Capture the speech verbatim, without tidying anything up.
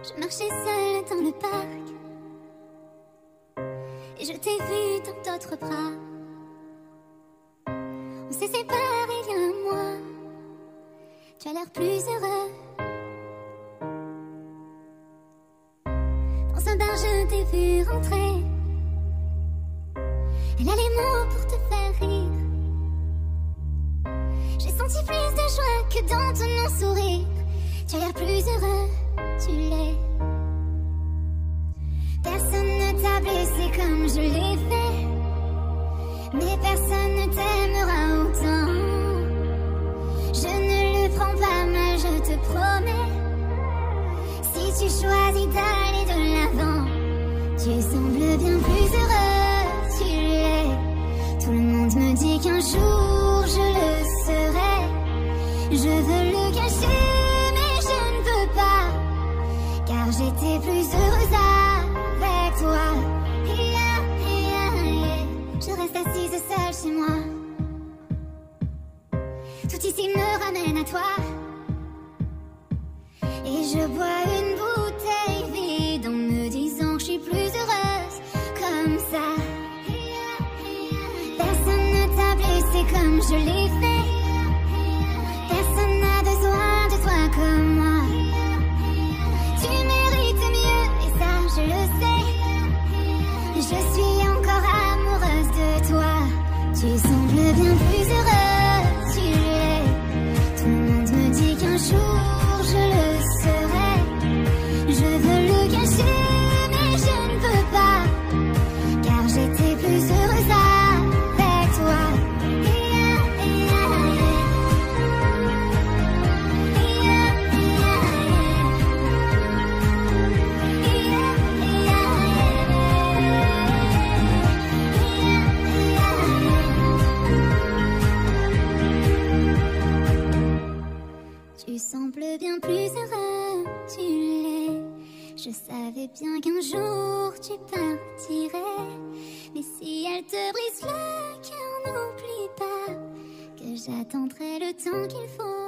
Je marchais seule dans le parc et je t'ai vu dans d'autres bras. On s'est séparés il y a un mois. Tu as l'air plus heureux. Dans un bar je t'ai vu rentrer. Elle a les mots pour te faire rire. J'ai senti plus de joie que dans ton non-sourire. Tu as l'air plus heureux, tu l'es. Personne ne t'a blessé comme je l'ai fait, mais personne ne t'aimera autant. Je ne le prends pas mal, je te promets. Si tu choisis d'aller de l'avant, tu sembles bien plus heureux, tu l'es. Tout le monde me dit qu'un jour je le serai. Je veux le cacher, mais je ne peux pas, car j'étais plus heureuse avec toi. Yeah, yeah, yeah. Je reste assise seule chez moi. Tout ici me ramène à toi. Et je bois une bouteille vide en me disant que je suis plus heureuse comme ça. Personne ne t'a blessé comme je l'ai fait. Personne n'a besoin de toi comme moi. Tu mérites mieux et ça je le sais. Je suis encore amoureuse de toi. Tu sembles bien plus heureux, tu l'es. Tout le monde me dit qu'un jour je le serai. Je veux le cacher, mais je ne peux pas, car j'étais plus heureuse avec toi. Yeah, yeah, yeah. Yeah, yeah, yeah. Tu sembles bien plus heureux, tu l'es. Je savais bien qu'un jour tu partirais, mais si elle te brise le cœur, n'oublie pas que j'attendrai le temps qu'il faut.